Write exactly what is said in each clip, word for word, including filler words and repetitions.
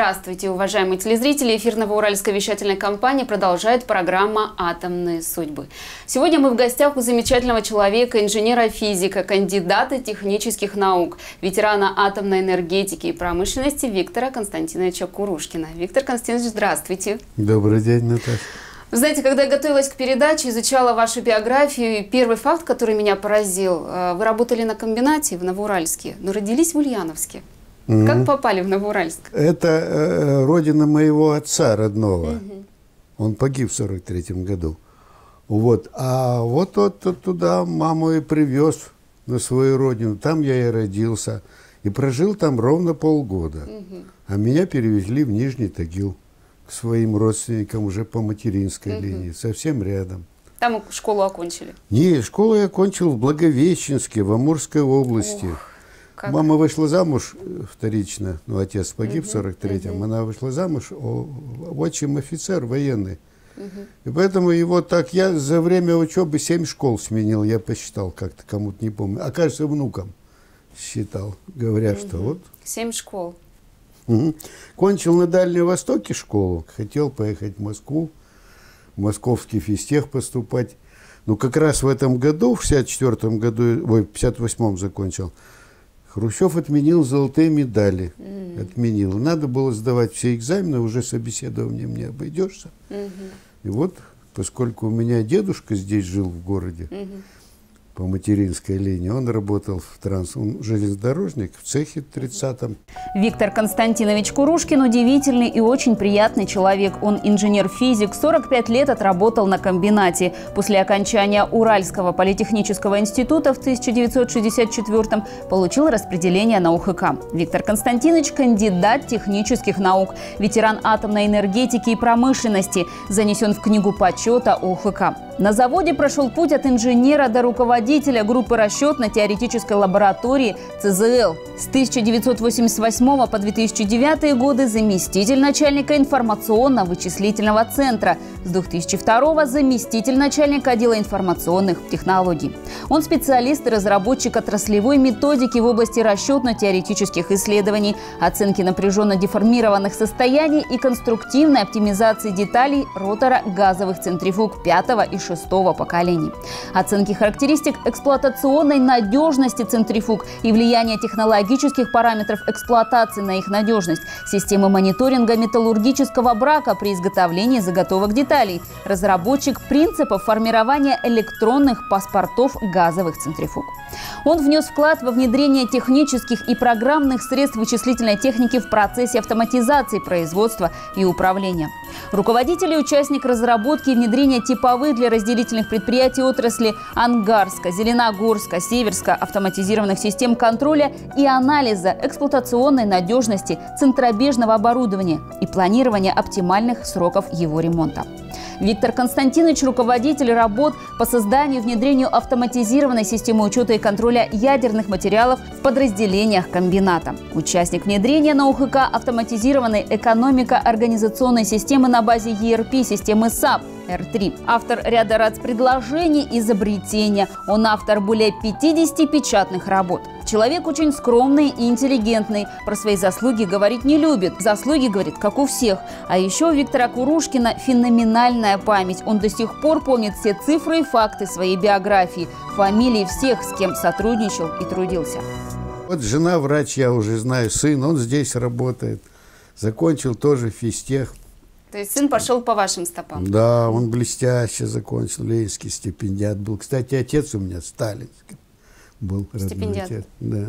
Здравствуйте, уважаемые телезрители! Эфир Новоуральской вещательной компании продолжает программа «Атомные судьбы». Сегодня мы в гостях у замечательного человека, инженера-физика, кандидата технических наук, ветерана атомной энергетики и промышленности Виктора Константиновича Курушкина. Виктор Константинович, здравствуйте! Добрый день, Наташа! Вы знаете, когда я готовилась к передаче, изучала вашу биографию, первый факт, который меня поразил, вы работали на комбинате в Новоуральске, но родились в Ульяновске. Mm-hmm. Как попали в Новоуральск? Это э, родина моего отца родного. Mm-hmm. Он погиб в сорок третьем году. Вот. А вот, вот, вот туда маму и привез на свою родину. Там я и родился. И прожил там ровно полгода. Mm-hmm. А меня перевезли в Нижний Тагил к своим родственникам уже по материнской mm-hmm. линии. Совсем рядом. Там школу окончили? Не, школу я окончил в Благовещенске, в Амурской области. Oh. Как? Мама вышла замуж вторично, ну, отец погиб uh-huh, в сорок третьем, uh-huh. она вышла замуж, о, отчим офицер военный. Uh-huh. И поэтому его так, я за время учебы семь школ сменил, я посчитал как-то, кому-то не помню. А кажется, внукам считал, говоря, uh-huh. что вот. Семь школ. Uh-huh. Кончил на Дальнем Востоке школу, хотел поехать в Москву, в московский физтех поступать. Ну, как раз в этом году, в шестьдесят четвёртом году, ой, в пятьдесят восьмом закончил, Хрущев отменил золотые медали. Mm. Отменил. Надо было сдавать все экзамены, уже собеседованием не обойдешься. Mm-hmm. И вот, поскольку у меня дедушка здесь жил в городе, mm-hmm. по материнской линии, он работал в транс, он железнодорожник в цехе тридцатом. Виктор Константинович Курушкин удивительный и очень приятный человек. Он инженер-физик, сорок пять лет отработал на комбинате. После окончания Уральского политехнического института в тысяча девятьсот шестьдесят четвёртом получил распределение на УХК. Виктор Константинович – кандидат технических наук, ветеран атомной энергетики и промышленности, занесен в книгу почета УХК. На заводе прошел путь от инженера до руководителя группы расчетно-теоретической лаборатории ЦЗЛ. С тысяча девятьсот восемьдесят восьмого по две тысячи девятый годы заместитель начальника информационно-вычислительного центра. С две тысячи второго заместитель начальника отдела информационных технологий. Он специалист и разработчик отраслевой методики в области расчетно-теоретических исследований, оценки напряженно-деформированных состояний и конструктивной оптимизации деталей ротора газовых центрифуг пятого и шестого поколений. Оценки характеристик эксплуатационной надежности центрифуг и влияния технологических параметров эксплуатации на их надежность, системы мониторинга металлургического брака при изготовлении заготовок деталей, разработчик принципов формирования электронных паспортов газовых центрифуг. Он внес вклад во внедрение технических и программных средств вычислительной техники в процессе автоматизации производства и управления. Руководитель и участник разработки и внедрения типовых для разделительных предприятий отрасли Ангарска, Зеленогорска, Северска автоматизированных систем контроля и анализа эксплуатационной надежности центробежного оборудования и планирования оптимальных сроков его ремонта. Виктор Константинович – руководитель работ по созданию и внедрению автоматизированной системы учета и контроля ядерных материалов в подразделениях комбината. Участник внедрения на УХК автоматизированной экономико-организационной системы на базе и эр пи системы САП эр три. Автор ряда рад-предложений, изобретения. Он автор более пятидесяти печатных работ. Человек очень скромный и интеллигентный. Про свои заслуги говорить не любит. Заслуги, говорит, как у всех. А еще у Виктора Курушкина феноменальная память. Он до сих пор помнит все цифры и факты своей биографии, фамилии всех, с кем сотрудничал и трудился. Вот жена врач, я уже знаю, сын, он здесь работает. Закончил тоже физтех. То есть сын пошел по вашим стопам? Да, он блестяще закончил, ленинский стипендиат был. Кстати, отец у меня сталинский был. Стипендиат? Отец, да.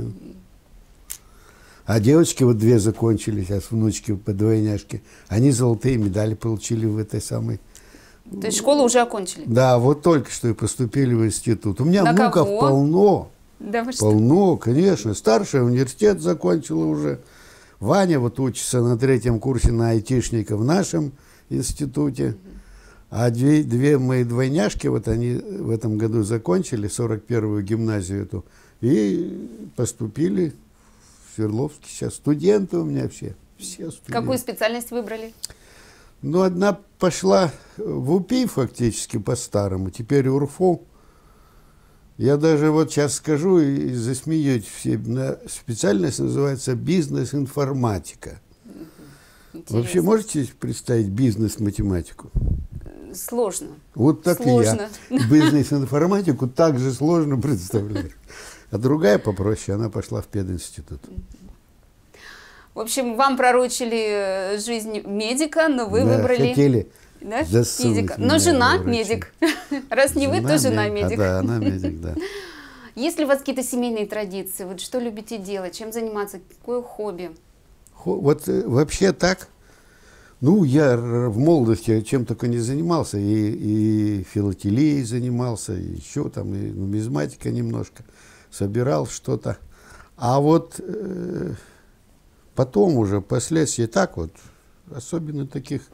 А девочки вот две закончили, сейчас внучки по двойняшке. Они золотые медали получили в этой самой... То есть школу уже окончили? Да, вот только что и поступили в институт. У меня На внуков кого? полно. Да вы что? Полно, конечно. Старший университет закончила уже. Ваня вот учится на третьем курсе на айтишника в нашем институте. Mm-hmm. А две, две мои двойняшки, вот они в этом году закончили сорок первую гимназию эту и поступили в Свердловске. Сейчас студенты у меня все. все студенты. Какую специальность выбрали? Ну, одна пошла в УПИ фактически по-старому, теперь УРФУ. Я даже вот сейчас скажу и засмеюсь все. Специальность называется бизнес-информатика. Интересно. Вообще можете представить бизнес-математику? Сложно. Вот так Сложно. и я. Бизнес-информатику так же сложно представляю. А другая попроще, она пошла в пединститут. В общем, вам пророчили жизнь медика, но вы Да, выбрали... хотели Да? засунуть Физика. меня Но жена в врачи. медик. Раз не вы, то жена медик. медик. А, да, она медик, да. Есть ли у вас какие-то семейные традиции? Вот что любите делать? Чем заниматься? Какое хобби? Хо- Вот э, вообще так, ну, я р- в молодости чем только не занимался, и, и филателией занимался, и еще там, и нумизматика немножко, собирал что-то. А вот э, потом уже, впоследствии, так вот, особенно таких,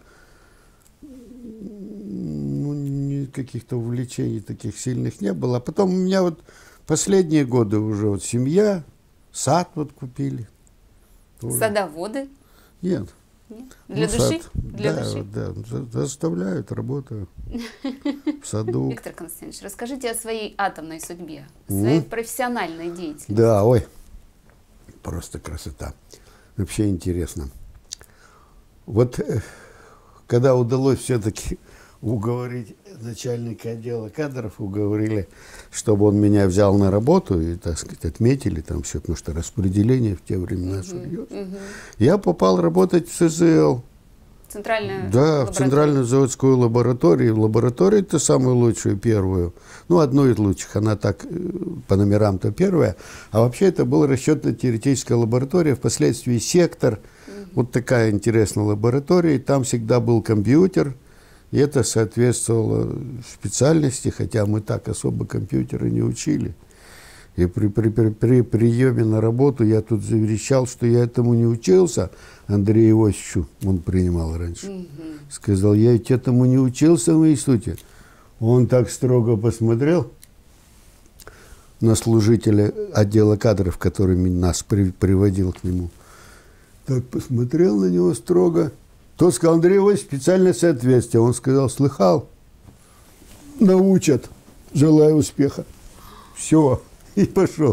ну, не- каких-то увлечений таких сильных не было. А потом у меня вот последние годы уже вот семья, сад вот купили. Тоже. Садоводы? Нет. Нет? Для Ну, души? сад. Для да, души? да, за- заставляют, работаю в саду. Виктор Константинович, расскажите о своей атомной судьбе, о своей Мгм. профессиональной деятельности. Да, ой, просто красота. Вообще интересно. Вот э, когда удалось все-таки уговорить начальника отдела кадров, уговорили, чтобы он меня взял на работу, и, так сказать, отметили там все, потому что распределение в те времена серьезно. Мгм. Я попал работать в С З Л. Центральная Да, в лаборатория. Центральную заводскую лабораторию. Лабораторию-то самую лучшую, первую. Ну, одну из лучших. Она так э, по номерам-то первая. А вообще это была расчетно-теоретическая лаборатория, впоследствии сектор. Вот такая интересная лаборатория. И там всегда был компьютер. И это соответствовало специальности, хотя мы так особо компьютеры не учили. И при, при, при, при приеме на работу я тут заверещал, что я этому не учился, Андрею Иосифовичу, он принимал раньше. Мгм. Сказал, я ведь этому не учился в институте. Он так строго посмотрел на служителя отдела кадров, который нас при, приводил к нему. Так посмотрел на него строго. Тот сказал, Андрей Иосифович, специальное соответствие. Он сказал, слыхал? Научат. Желаю успеха. Все. И пошел.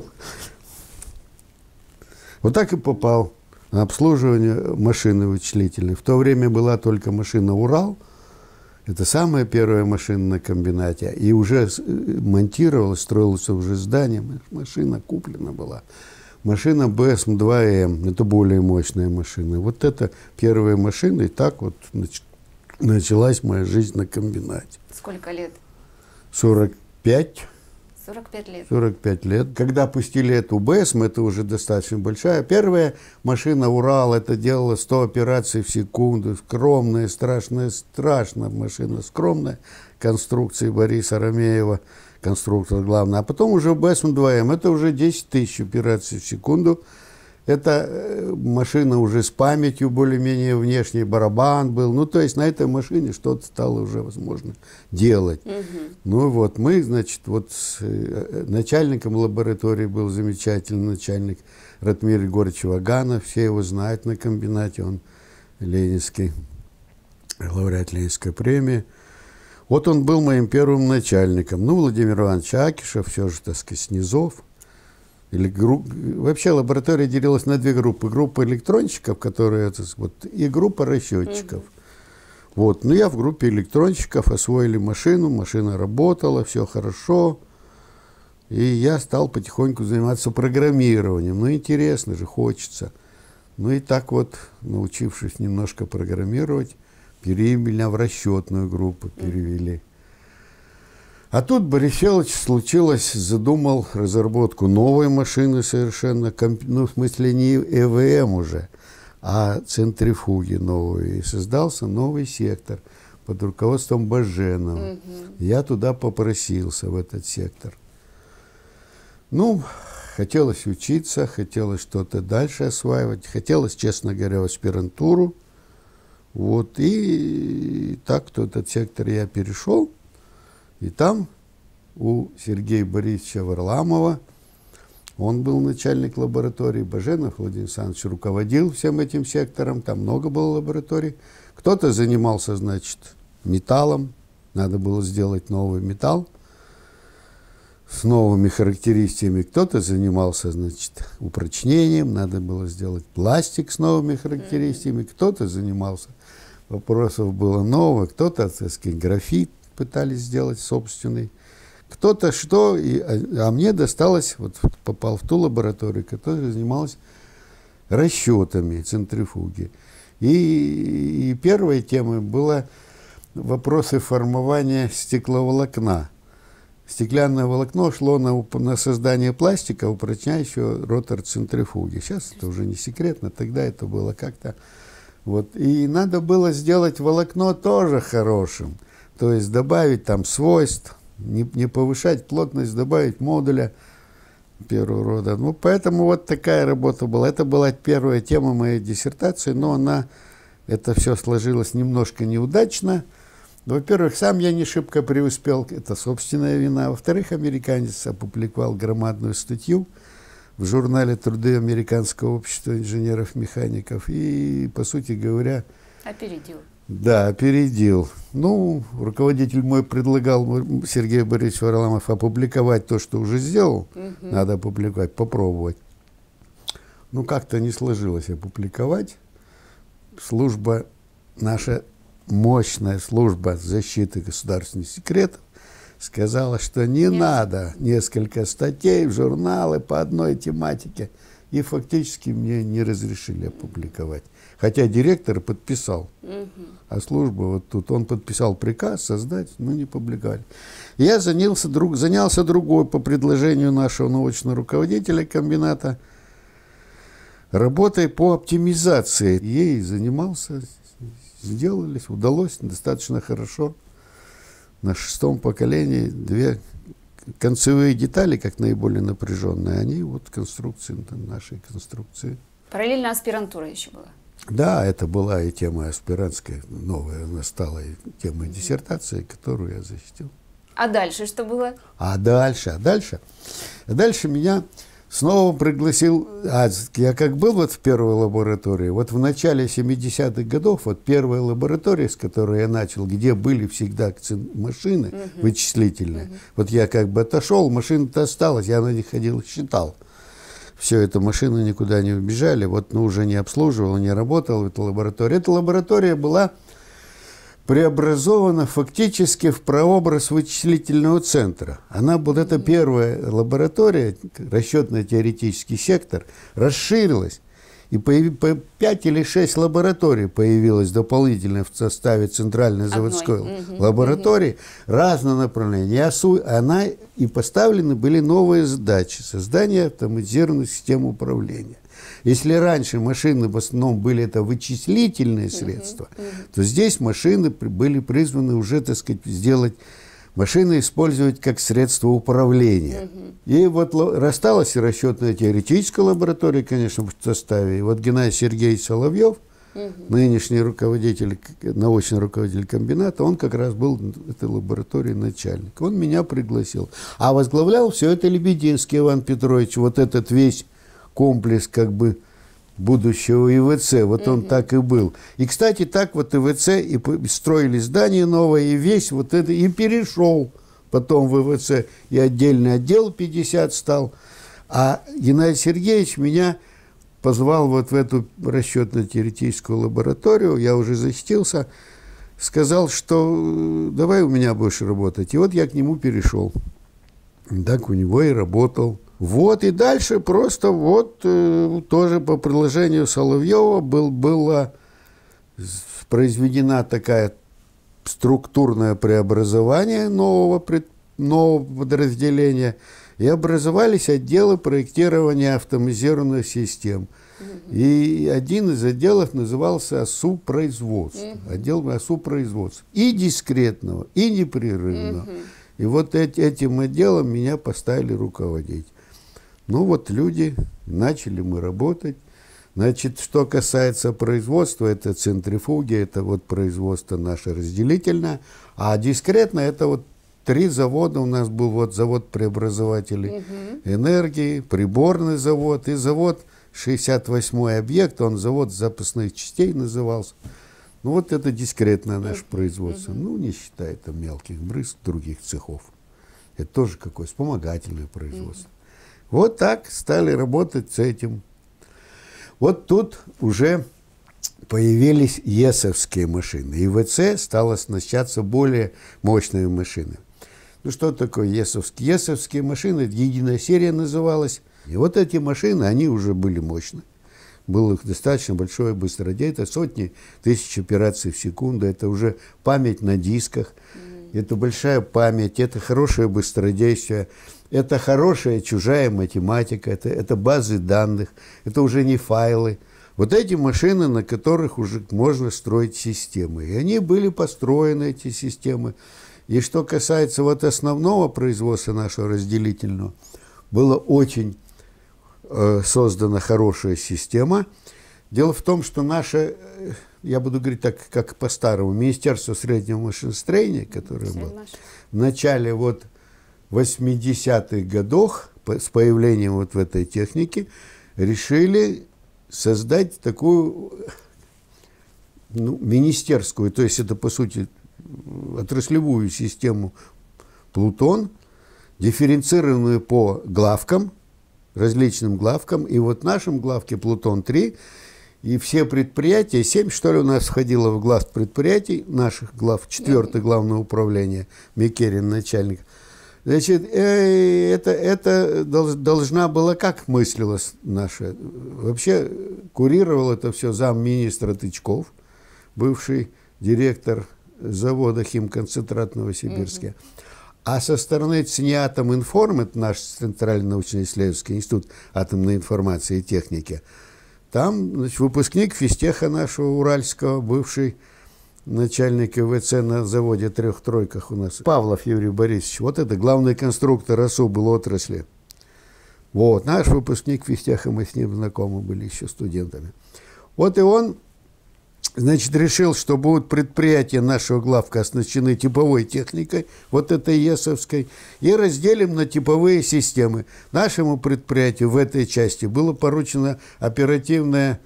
Вот так и попал на обслуживание машины вычислительной. В то время была только машина «Урал». Это самая первая машина на комбинате. И уже монтировалась, строилось уже здание. Машина куплена была. Машина Б С М два М. Это более мощная машина. Вот это первая машина. И так вот нач- началась моя жизнь на комбинате. Сколько лет? сорок пять. сорок пять лет. сорок пять лет. Когда пустили эту Б С М, это уже достаточно большая. Первая машина «Урал», это делала сто операций в секунду. Скромная, страшная, страшная машина. Скромная. Конструкции Бориса Ромеева, конструктор главный. А потом уже Б С М два М, это уже десять тысяч операций в секунду. Это э, машина уже с памятью более-менее внешней, барабан был. Ну, то есть на этой машине что-то стало уже возможно делать. Мгм. Ну вот мы, значит, вот с, э, начальником лаборатории был замечательный начальник Ратмир Егорович Ваганов. Все его знают на комбинате, он ленинский, лауреат Ленинской премии. Вот он был моим первым начальником. Ну, Владимир Иванович Акишев, все же, так сказать, снизов. Или групп... Вообще лаборатория делилась на две группы. Группа электронщиков, которые, это, вот, и группа расчетчиков. Mm-hmm. Вот. Ну, я в группе электронщиков, освоили машину, машина работала, все хорошо. И я стал потихоньку заниматься программированием. Ну, интересно же, хочется. Ну, и так вот, научившись немножко программировать, перевели меня в расчетную группу, перевели. А тут Борис Федорович случилось, задумал разработку новой машины совершенно, ну, в смысле не Э В М уже, а центрифуги новые. И создался новый сектор под руководством Баженова. Угу. Я туда попросился, в этот сектор. Ну, хотелось учиться, хотелось что-то дальше осваивать, хотелось, честно говоря, в аспирантуру. Вот, и так в этот сектор я перешел. И там у Сергея Борисовича Варламова, он был начальник лаборатории, Баженов Владимир Александрович руководил всем этим сектором, там много было лабораторий. Кто-то занимался, значит, металлом, надо было сделать новый металл. с новыми характеристиками. Кто-то занимался, значит, упрочнением, надо было сделать пластик с новыми характеристиками, кто-то занимался, вопросов было новых, кто-то, так сказать, графит пытались сделать собственный, кто-то что, и, а, а мне досталось, вот попал в ту лабораторию, которая занималась расчетами центрифуги. И, и первой темой была вопросы формования стекловолокна. Стеклянное волокно шло на, на создание пластика, упрочняющего ротор центрифуги. Сейчас это уже не секретно, тогда это было как-то... Вот. И надо было сделать волокно тоже хорошим, то есть добавить там свойств, не, не повышать плотность, добавить модуля первого рода. Ну, поэтому вот такая работа была. Это была первая тема моей диссертации, но она, это все сложилось немножко неудачно. Во-первых, сам я не шибко преуспел, это собственная вина. Во-вторых, американец опубликовал громадную статью в журнале «Труды Американского общества инженеров-механиков» и, по сути говоря... Опередил. Да, опередил. Ну, руководитель мой предлагал, Сергей Борисович Варламов, опубликовать то, что уже сделал. Угу. Надо опубликовать, попробовать. Ну, как-то не сложилось опубликовать. Служба наша... Мощная служба защиты государственных секретов сказала, что не Нет. надо несколько статей в журналы по одной тематике. И фактически мне не разрешили опубликовать. Хотя директор подписал. Угу. А служба вот тут, он подписал приказ создать, но не публиковали. Я занялся, друг, занялся другой по предложению нашего научного руководителя комбината работой по оптимизации. Ей занимался... Сделались, удалось достаточно хорошо. На шестом поколении две концевые детали, как наиболее напряженные, они вот конструкции, нашей конструкции. Параллельно аспирантура еще была? Да, это была и тема аспирантская, новая, она стала и темой диссертации, которую я защитил. А дальше что было? А дальше, а дальше, а дальше меня... Снова пригласил, а, я как был вот в первой лаборатории, вот в начале семидесятых годов, вот первая лаборатория, с которой я начал, где были всегда машины uh-huh. вычислительные, uh-huh. вот я как бы отошел, машина-то осталась, я на них ходил и считал. Все это, машины никуда не убежали, вот, ну, уже не обслуживал, не работал в этой лаборатории. Эта лаборатория была преобразована фактически в прообраз вычислительного центра. Она, вот эта первая лаборатория, расчетно-теоретический сектор, расширилась. И появ, по пять или шесть лабораторий появилось дополнительно в составе центральной заводской угу, лаборатории угу. разного направления. Она и поставлены были новые задачи создания автоматизированной системы управления. Если раньше машины в основном были это вычислительные средства, uh-huh, uh-huh. то здесь машины были призваны уже, так сказать, сделать, машины использовать как средство управления. Uh-huh. И вот рассталась и расчетная теоретическая лаборатория, конечно, в составе. И вот Геннадий Сергеевич Соловьев, uh-huh. нынешний руководитель, научный руководитель комбината, он как раз был этой лаборатории начальник. Он меня пригласил. А возглавлял все это Лебединский Иван Петрович, вот этот весь комплекс как бы будущего ИВЦ, вот он mm-hmm. так и был. И, кстати, так вот ИВЦ и строили здание новое, и весь вот это, и перешел потом в ИВЦ, и отдельный отдел пятьдесят стал. А Геннадий Сергеевич меня позвал вот в эту расчетно-теоретическую лабораторию, я уже защитился, сказал, что давай у меня будешь работать. И вот я к нему перешел. Так у него и работал. Вот, и дальше просто вот э, тоже по предложению Соловьева был, была произведена такая структурное преобразование нового, пред, нового подразделения, и образовались отделы проектирования автоматизированных систем. Mm-hmm. И один из отделов назывался ОСУ производства, mm-hmm. отдел ОСУ производства, и дискретного, и непрерывного. Mm-hmm. И вот эти, этим отделом меня поставили руководить. Ну вот люди, начали мы работать. Значит, что касается производства, это центрифуги, это вот производство наше разделительное. А дискретно это вот три завода. У нас был вот завод преобразователей угу. энергии, приборный завод и завод шестьдесят восьмой объект, он завод запасных частей назывался. Ну вот это дискретное наше производство. Угу. Ну не считая там мелких брызг других цехов. Это тоже какое вспомогательное производство. Mm-hmm. Вот так стали работать с этим. Вот тут уже появились ЕСовские машины. И ВЦ стал оснащаться более мощными машинами. Ну что такое ЕСовские? ЕСовские машины, единая серия называлась. И вот эти машины, они уже были мощны. Было их достаточно большое быстродействие. Это сотни тысяч операций в секунду. Это уже память на дисках. Mm. Это большая память. Это хорошее быстродействие. Это хорошая чужая математика. Это, это базы данных. Это уже не файлы. Вот эти машины, на которых уже можно строить системы. И они были построены, эти системы. И что касается вот основного производства нашего разделительного, была очень э, создана хорошая система. Дело в том, что наше, я буду говорить так, как по-старому, Министерство среднего машиностроения, которое было в начале вот восьмидесятых годов, с появлением вот в этой технике, решили создать такую, ну, министерскую, то есть это, по сути, отраслевую систему Плутон, дифференцированную по главкам, различным главкам. И вот в нашем главке Плутон-три, и все предприятия, семь, что ли, у нас входило в глав предприятий, наших глав, четвертое главное управление, Микерин, начальник. Значит, э, это, это должна была, как мыслилась наша, вообще курировал это все замминистра Тычков, бывший директор завода химконцентрат в Новосибирске. Mm-hmm. А со стороны ЦНИАТОМ-Информ, это наш Центральный научно-исследовательский институт атомной информации и техники, там, значит, выпускник физтеха нашего уральского, бывший начальник ИВЦ на заводе трех-тройках у нас, Павлов Юрий Борисович. Вот это главный конструктор РАСУ был отрасли. Вот, наш выпускник физтеха, мы с ним знакомы были еще студентами. Вот и он, значит, решил, что будут предприятия нашего главка оснащены типовой техникой, вот этой ЕСовской, и разделим на типовые системы. Нашему предприятию в этой части было поручено оперативный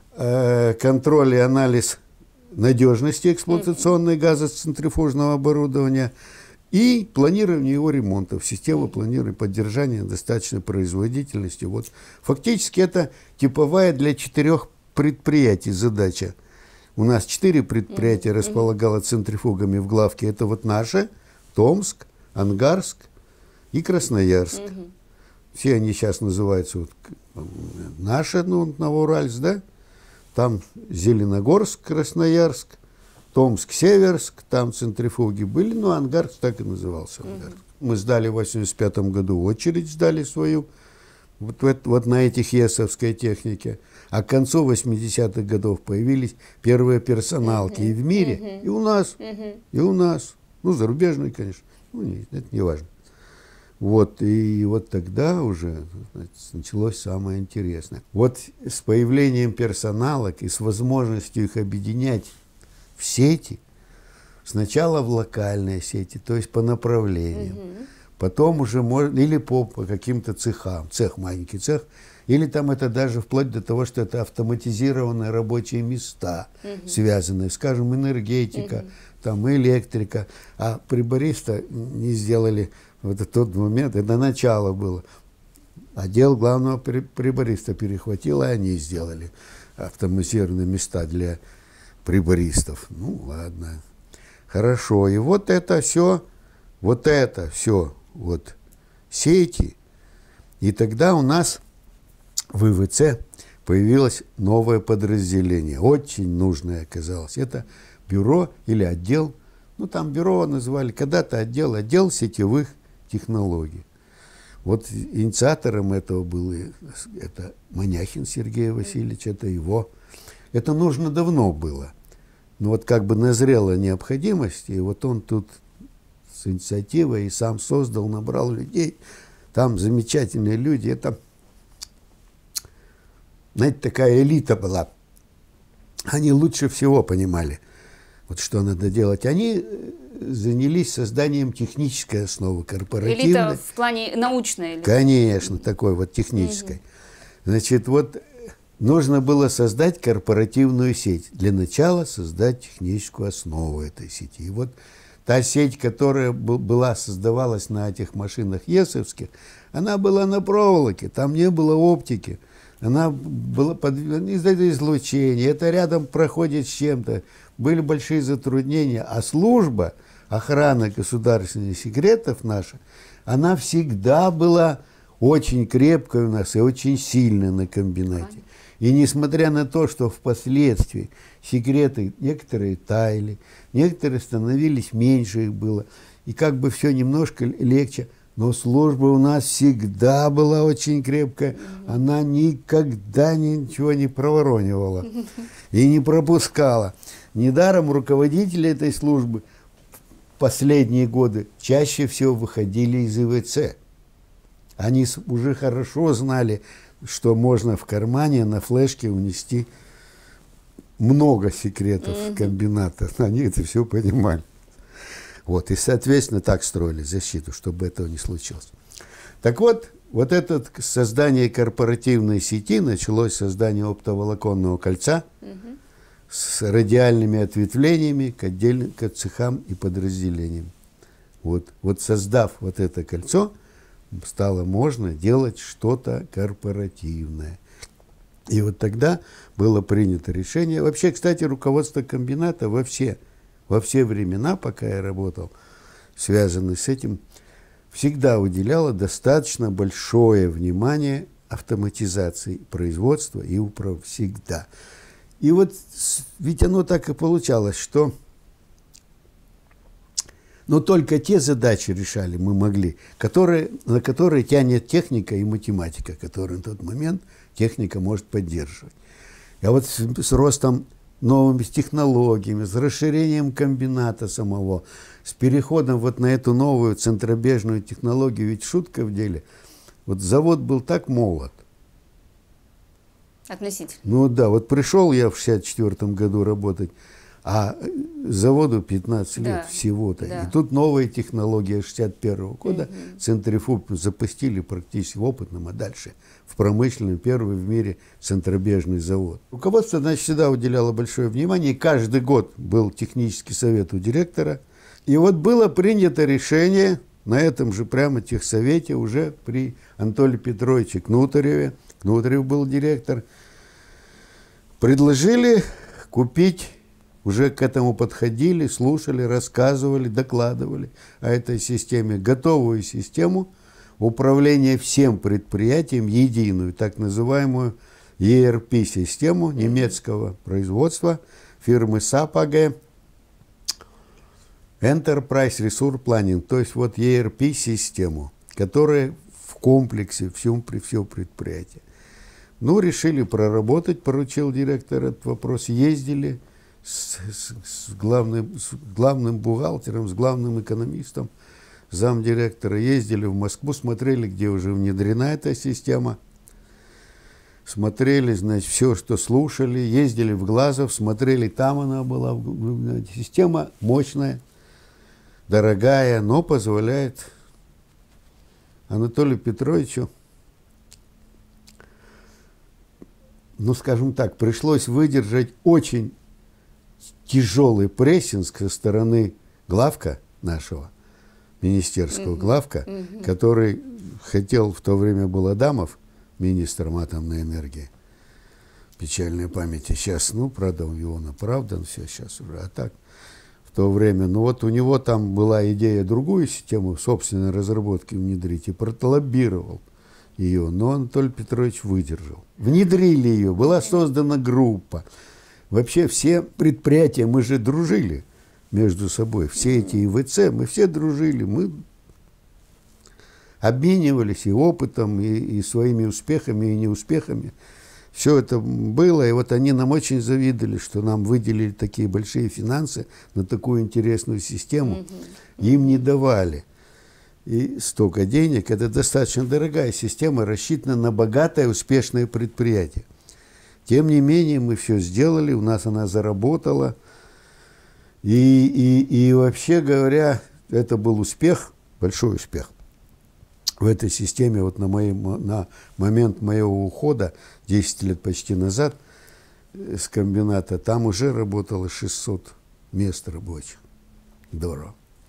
э, контроль и анализ надежности эксплуатационной газоцентрифужного оборудования и планирование его ремонта, система планирования поддержания достаточной производительности. Вот. Фактически это типовая для четырех предприятий задача. У нас четыре предприятия располагало центрифугами в главке. Это вот наше, Томск, Ангарск и Красноярск. Все они сейчас называются вот, наше, ну, Новоуральск, да? Там Зеленогорск, Красноярск, Томск, Северск, там центрифуги были, но Ангарск так и назывался. Ангарск. Mm-hmm. Мы сдали в восемьдесят пятом году очередь, сдали свою, вот, вот, вот на этих ЕСовской технике. А к концу восьмидесятых годов появились первые персоналки mm-hmm. и в мире, mm-hmm. и у нас, mm-hmm. и у нас. Ну, зарубежные, конечно, ну, не, это не важно. Вот, и вот тогда уже, значит, началось самое интересное. Вот с появлением персоналок и с возможностью их объединять в сети, сначала в локальные сети, то есть по направлениям, угу. потом уже можно, или по, по каким-то цехам, цех, маленький цех, или там это даже вплоть до того, что это автоматизированные рабочие места, угу. связанные, скажем, энергетика, угу. там электрика, а прибориста не сделали. Вот это тот момент, это начало было. Отдел главного прибориста перехватил, и они сделали автоматизированные места для прибористов. Ну, ладно. Хорошо. И вот это все, вот это все, вот сети. И тогда у нас в ИВЦ появилось новое подразделение. Очень нужное оказалось. Это бюро или отдел, ну, там бюро называли, когда-то отдел, отдел сетевых технологий. Вот инициатором этого был это Маняхин Сергей Васильевич, это его. Это нужно давно было. Но вот как бы назрела необходимость, и вот он тут с инициативой и сам создал, набрал людей. Там замечательные люди. Это, знаете, такая элита была. Они лучше всего понимали, вот что надо делать. Они занялись созданием технической основы корпоративной. Элита в плане научной? Или? Конечно, такой вот технической. Угу. Значит, вот нужно было создать корпоративную сеть. Для начала создать техническую основу этой сети. И вот Та сеть, которая была, создавалась на этих машинах ЕСовских, она была на проволоке, там не было оптики. Она была под излучение, это рядом проходит с чем-то. Были большие затруднения. А служба охраны государственных секретов наша, она всегда была очень крепкой у нас и очень сильной на комбинате. И несмотря на то, что впоследствии секреты некоторые таяли, некоторые становились меньше их было, и как бы все немножко легче, но служба у нас всегда была очень крепкая, она никогда ничего не проворонивала и не пропускала. Недаром руководители этой службы в последние годы чаще всего выходили из ИВЦ. Они уже хорошо знали, что можно в кармане на флешке унести много секретов mm-hmm. комбината. Они это все понимали. Вот, и, соответственно, так строили защиту, чтобы этого не случилось. Так вот, вот это создание корпоративной сети, началось создание оптоволоконного кольца mm-hmm. с радиальными ответвлениями к отдельным к цехам и подразделениям. Вот, вот создав вот это кольцо, стало можно делать что-то корпоративное. И вот тогда было принято решение. Вообще, кстати, руководство комбината во все, во все времена, пока я работал, связанное с этим, всегда уделяло достаточно большое внимание автоматизации производства и управ всегда. И вот ведь оно так и получалось, что но только те задачи решали мы могли, которые, на которые тянет техника и математика, которые на тот момент техника может поддерживать. А вот с, с ростом новыми технологиями, с расширением комбината самого, с переходом вот на эту новую центробежную технологию, ведь шутка в деле, вот завод был так молод. Относительно. Ну да, вот пришел я в шестьдесят четвёртом году работать, а заводу пятнадцать лет да, всего-то. Да. И тут новая технология шестьдесят первого года. Угу. Центрифуг запустили практически в опытном, а дальше в промышленном первый в мире центробежный завод. Руководство, значит, всегда уделяло большое внимание. И каждый год был технический совет у директора. И вот было принято решение на этом же прямо техсовете уже при Анатолии Петровиче Кнутареве. Кнутарев был директор. Предложили купить. Уже к этому подходили, слушали, рассказывали, докладывали о этой системе. Готовую систему управления всем предприятием, единую, так называемую и эр пи-систему немецкого производства фирмы сап а гэ, Enterprise Resource Planning, то есть вот и эр пи-систему, которая в комплексе всем при все предприятие. Ну, решили проработать, поручил директор этот вопрос, ездили, С, с, с, главным, с главным бухгалтером, с главным экономистом, замдиректора, ездили в Москву, смотрели, где уже внедрена эта система, смотрели, значит, все, что слушали, ездили в Глазов, смотрели, там она была, система мощная, дорогая, но позволяет Анатолию Петровичу, ну, скажем так, пришлось выдержать очень тяжелый прессинг со стороны главка нашего, министерского mm-hmm. главка, mm-hmm. который хотел, в то время был Адамов, министром атомной энергии, печальной памяти. Сейчас, ну, правда, его оправдан, все сейчас уже, а так, в то время, ну, вот у него там была идея другую систему собственной разработки внедрить, и пролоббировал ее, но Анатолий Петрович выдержал. Внедрили ее, была создана группа. Вообще все предприятия, мы же дружили между собой, все эти и вэ цэ, мы все дружили, мы обменивались и опытом, и, и своими успехами, и неуспехами. Все это было, и вот они нам очень завидовали, что нам выделили такие большие финансы на такую интересную систему. Им не давали. И столько денег, это достаточно дорогая система, рассчитана на богатое, успешное предприятие. Тем не менее, мы все сделали, у нас она заработала. И, и, и вообще говоря, это был успех, большой успех. В этой системе, вот на, моем, на момент моего ухода, десять лет почти назад, с комбината, там уже работало шестьсот мест рабочих. Здорово.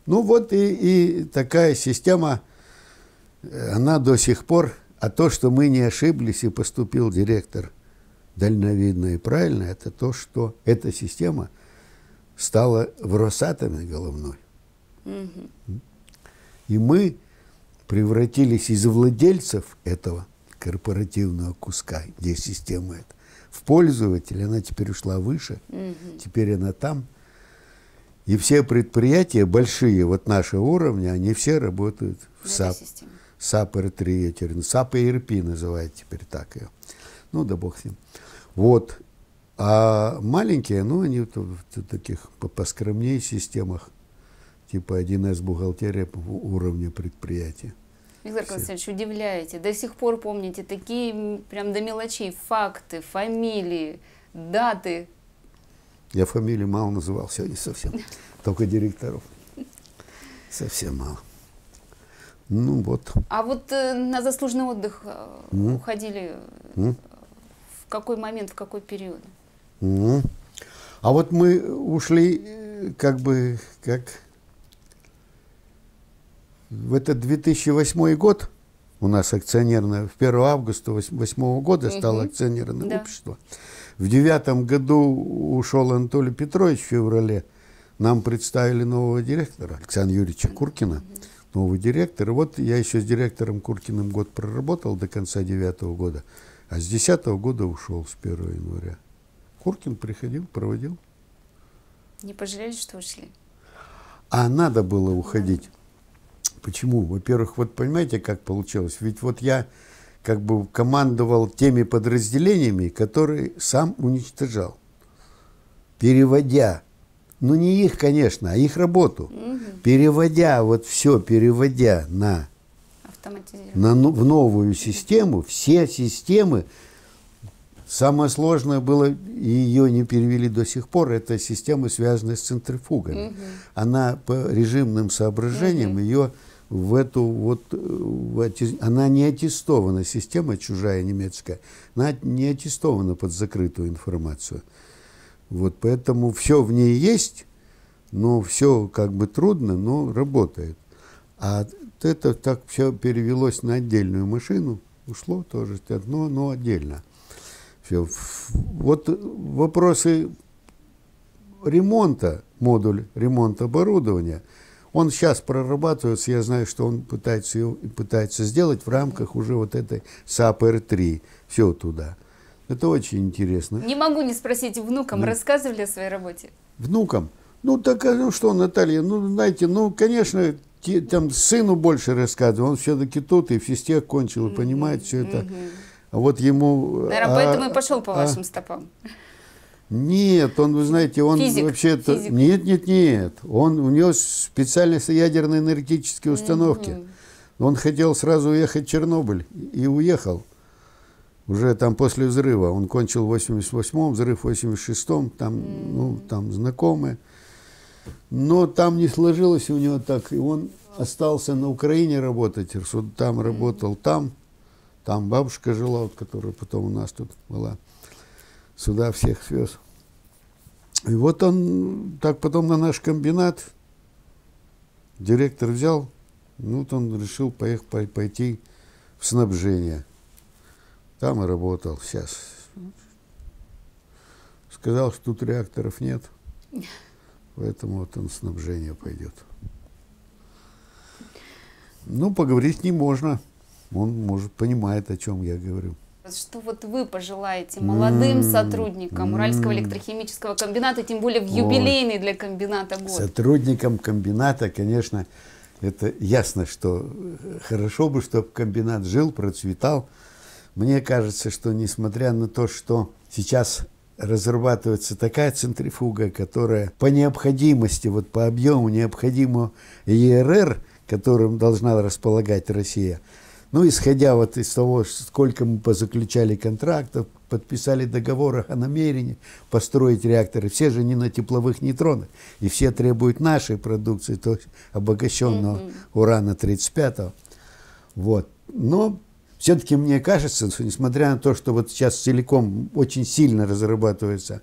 Ну вот и, и такая система, она до сих пор, а то, что мы не ошиблись и поступил директор дальновидно и правильно, это то, что эта система стала в Росатоме головной. Угу. И мы превратились из владельцев этого корпоративного куска, где система эта, в пользователя. Она теперь ушла выше, угу. Теперь она там. И все предприятия большие, вот нашего уровня, они все работают в САП. САП эр три, САП и эр пи называют теперь так ее. Ну, да бог с ним. Вот. А маленькие, ну, они в, в таких поскромнее системах, типа один эс бухгалтерия уровня предприятия. Виктор Константинович, удивляете. До сих пор помните такие прям до мелочей факты, фамилии, даты. Я фамилии мало называл сегодня совсем. Только директоров. Совсем мало. Ну вот. А вот э, на заслуженный отдых э, mm. уходили mm. в какой момент, в какой период? Mm. А вот мы ушли как бы как в этот две тысячи восьмой год у нас акционерное, в первого августа две тысячи восьмого года mm-hmm. стало акционерное да. общество. В девятом году ушел Анатолий Петрович в феврале. Нам представили нового директора, Александра Юрьевича Куркина. Mm-hmm. Новый директор. И вот я еще с директором Куркиным год проработал до конца девятого года, а с десятого года ушел с первого января. Куркин приходил, проводил. Не пожалели, что ушли? А надо было уходить. Да. Почему? Во-первых, вот понимаете, как получилось? Ведь вот я как бы командовал теми подразделениями, которые сам уничтожал, переводя. Ну, не их, конечно, а их работу. Угу. Переводя, вот все, переводя на, на, в новую систему, все системы, самое сложное было, и ее не перевели до сих пор, это система, связанная с центрифугами. Угу. Она по режимным соображениям, угу. ее в эту вот, в, она не аттестована, система чужая немецкая, она не аттестована под закрытую информацию. Вот поэтому все в ней есть, но все как бы трудно, но работает. А это так все перевелось на отдельную машину, ушло тоже одно, но отдельно. Все. Вот вопросы ремонта, модуль ремонта оборудования, он сейчас прорабатывается, я знаю, что он пытается, пытается сделать в рамках уже вот этой САП эр три, все туда. Это очень интересно. Не могу не спросить, внукам да. рассказывали о своей работе? Внукам? Ну, так, ну что, Наталья, ну, знаете, ну, конечно, те, там сыну больше рассказывал, он все-таки тут и в физтех кончил, и понимает все это. Mm-hmm. А вот ему... Наверное, а, поэтому и пошел по а, вашим стопам. Нет, он, вы знаете, он вообще-то... Нет, нет, нет. Он, у него специальность ядерной энергетические установки. Mm-hmm. Он хотел сразу уехать в Чернобыль и уехал. Уже там после взрыва. Он кончил в восемьдесят восьмом, взрыв в восемьдесят шестом, там, mm. ну, там знакомые. Но там не сложилось у него так. И он остался на Украине работать, там mm. работал, там. Там бабушка жила, вот, которая потом у нас тут была. Сюда всех свез. И вот он так потом на наш комбинат директор взял, ну, вот он решил поехать, пойти в снабжение. Там и работал сейчас. Сказал, что тут реакторов нет, поэтому вот он в снабжение пойдет. Ну, поговорить с ним можно. Он, может, понимает, о чем я говорю. Что вот вы пожелаете молодым mm-hmm. сотрудникам mm-hmm. Уральского электрохимического комбината, тем более в юбилейный для комбината год? Сотрудникам комбината, конечно, это ясно, что хорошо бы, чтобы комбинат жил, процветал. Мне кажется, что несмотря на то, что сейчас разрабатывается такая центрифуга, которая по необходимости, вот по объему необходимого и эр эр, которым должна располагать Россия, ну, исходя вот из того, сколько мы позаключали контрактов, подписали договоры о намерении построить реакторы, все же не на тепловых нейтронах, и все требуют нашей продукции, то есть обогащенного mm-hmm. урана тридцать пятого. Вот. Но все-таки мне кажется, что несмотря на то, что вот сейчас целиком очень сильно разрабатывается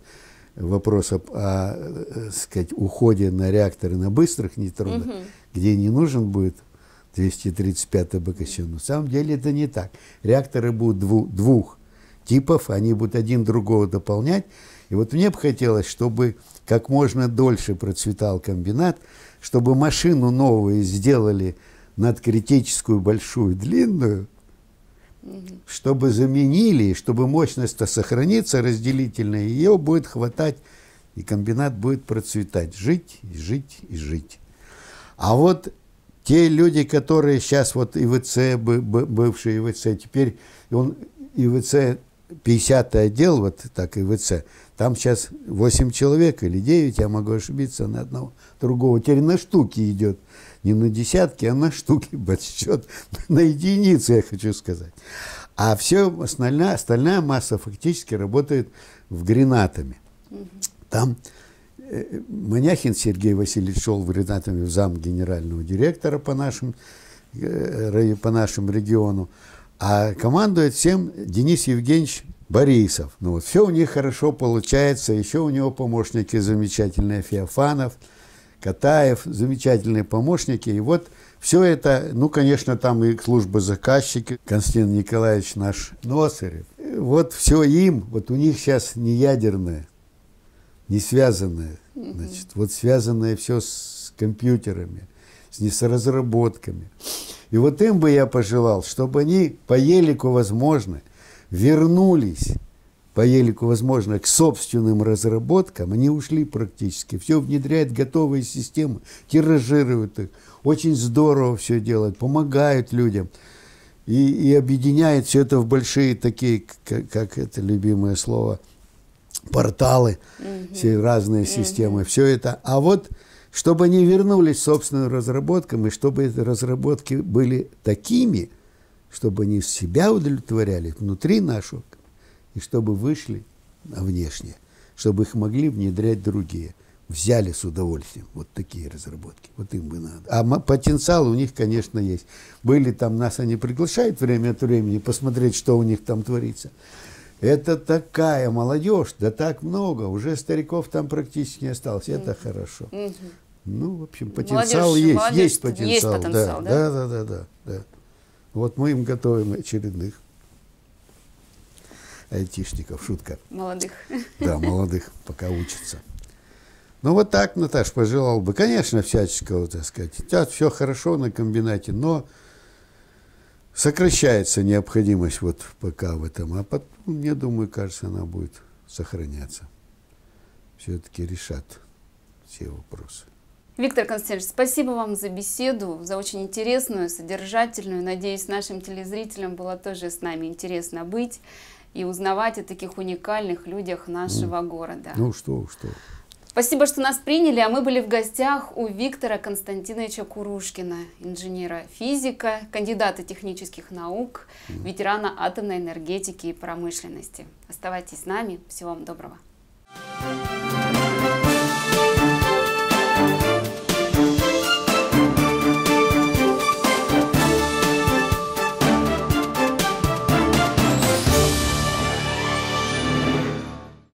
вопрос о, о, о сказать, уходе на реакторы на быстрых нейтронах, угу. где не нужен будет двести тридцать пятый БКЧ. На самом деле это не так. Реакторы будут дву, двух типов, они будут один другого дополнять. И вот мне бы хотелось, чтобы как можно дольше процветал комбинат, чтобы машину новую сделали надкритическую, большую, длинную, угу. чтобы заменили, чтобы мощность-то сохранится разделительная, ее будет хватать, и комбинат будет процветать, жить, и жить, и жить. А вот те люди, которые сейчас, вот ИВЦ, бывший ИВЦ, теперь он ИВЦ, пятидесятый отдел, вот так ИВЦ, там сейчас восемь человек или девять, я могу ошибиться, на одного другого. Теперь на штуки идет. Не на десятки, а на штуки подсчет. На единицы, я хочу сказать. А все, остальная, остальная масса фактически работает в Гренатами. Там э, Маняхин Сергей Васильевич шел в Гренатами в зам генерального директора по, нашим, э, по нашему региону. А командует всем Денис Евгеньевич Борисов. Ну вот, все у них хорошо получается. Еще у него помощники замечательные, Феофанов, Катаев, замечательные помощники. И вот все это, ну, конечно, там и служба заказчики, Константин Николаевич наш Носырев. Вот все им, вот у них сейчас не ядерное, не связанное, значит, вот связанное все с компьютерами, с, не с разработками. И вот им бы я пожелал, чтобы они по елику возможно вернулись, по елику возможно, к собственным разработкам. Они ушли практически, все внедряют готовые системы, тиражируют их, очень здорово все делают, помогают людям и, и объединяют все это в большие такие, как, как это любимое слово, порталы, mm-hmm. все разные mm-hmm. системы, все это. А вот чтобы они вернулись к собственным разработкам, и чтобы эти разработки были такими, чтобы они себя удовлетворяли внутри нашего, и чтобы вышли на внешнее, чтобы их могли внедрять другие. Взяли с удовольствием вот такие разработки. Вот им бы надо. А потенциал у них, конечно, есть. Были там, нас они приглашают время от времени посмотреть, что у них там творится. Это такая молодежь, да так много, уже стариков там практически не осталось. Это mm-hmm. хорошо. Mm-hmm. Ну, в общем, потенциал молодежь, есть, молодежь, есть потенциал. Есть потенциал, да, да? Да, да, да, да, да. Вот мы им готовим очередных айтишников, шутка. Молодых. Да, молодых, пока учатся. Ну, вот так, Наташ, пожелал бы. Конечно, всяческого, так сказать. Сейчас все хорошо на комбинате, но сокращается необходимость вот пока в этом. А потом, мне думаю, кажется, она будет сохраняться. Все-таки решат все вопросы. Виктор Константинович, спасибо вам за беседу, за очень интересную, содержательную. Надеюсь, нашим телезрителям было тоже с нами интересно быть и узнавать о таких уникальных людях нашего mm. города. Ну что, что. Спасибо, что нас приняли, а мы были в гостях у Виктора Константиновича Курушкина, инженера-физика, кандидата технических наук, mm. ветерана атомной энергетики и промышленности. Оставайтесь с нами. Всего вам доброго.